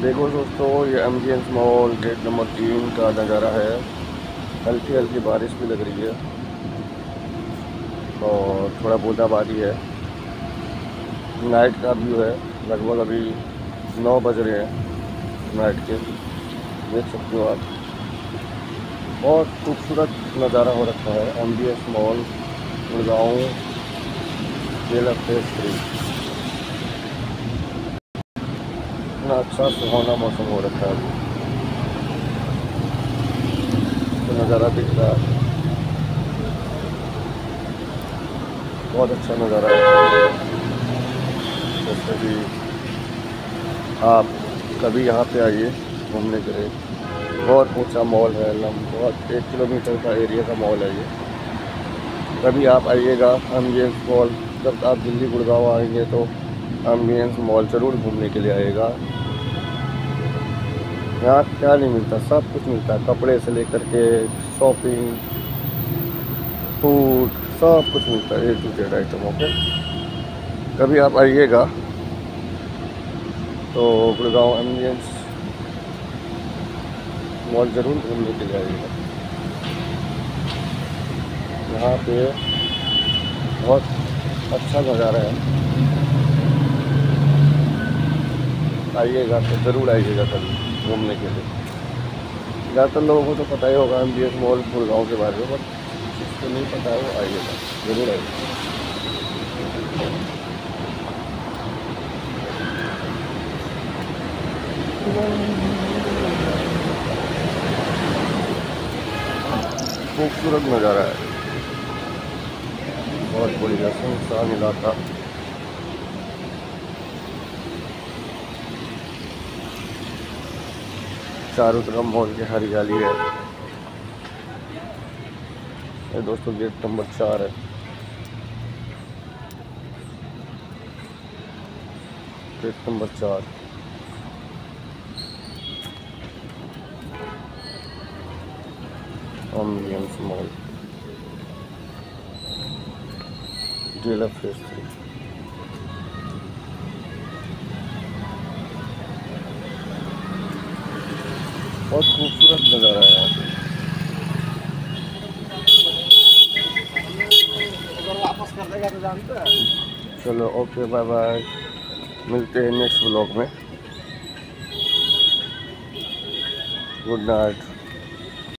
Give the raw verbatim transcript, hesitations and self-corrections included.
देखो दोस्तों, ये एमजीएस मॉल गेट नंबर तीन का नज़ारा है। हल्की हल्की बारिश भी लग रही है और थोड़ा बूंदाबांदी है। नाइट का व्यू है। लगभग अभी नौ बज रहे हैं नाइट के। देख सकते हो आप, बहुत खूबसूरत नज़ारा हो रखा है। MGS mall Gurgaon jail phase three. इतना अच्छा सुहाना मौसम हो रखा है। अभी तो नज़ारा दिख रहा है, बहुत अच्छा नज़ारा है। जैसे कि आप कभी यहाँ पे आइए घूमने के लिए। बहुत ऊंचा मॉल है, लम बहुत एक किलोमीटर का एरिया का मॉल है ये। कभी आप आइएगा एमजीएस मॉल। जब आप दिल्ली गुड़गांव आएंगे तो एमजीएस मॉल ज़रूर घूमने के लिए आइएगा। यहाँ क्या नहीं मिलता, सब कुछ मिलता है। कपड़े से लेकर के शॉपिंग, फूड, सब कुछ मिलता है। A to Z item. Okay, कभी आप आइएगा तो गुड़गांव एमजीएस मॉल ज़रूर घूमने के लिए आइएगा। यहाँ पे बहुत अच्छा नज़ारा है। आइएगा तो ज़रूर आइएगा कभी घूमने के लिए। ज़्यादातर लोगों को तो पता ही होगा एमजीएस मॉल गुड़गांव के बारे में, बट जिसको नहीं पता है वो आइएगा, ज़रूर आइएगा। खूबसूरत नज़ारा है, बहुत बढ़िया सुनसान इलाका। चारों तरफ मॉल की हरियाली है। ये दोस्तों गेट नंबर चार है। गेट नंबर चार MGS mall jail phase three. बहुत खूबसूरत नज़ारा है यहाँ पे। वापस कर देगा तो जानते हैं। चलो ओके, बाय बाय, मिलते हैं नेक्स्ट व्लॉग में। Good night.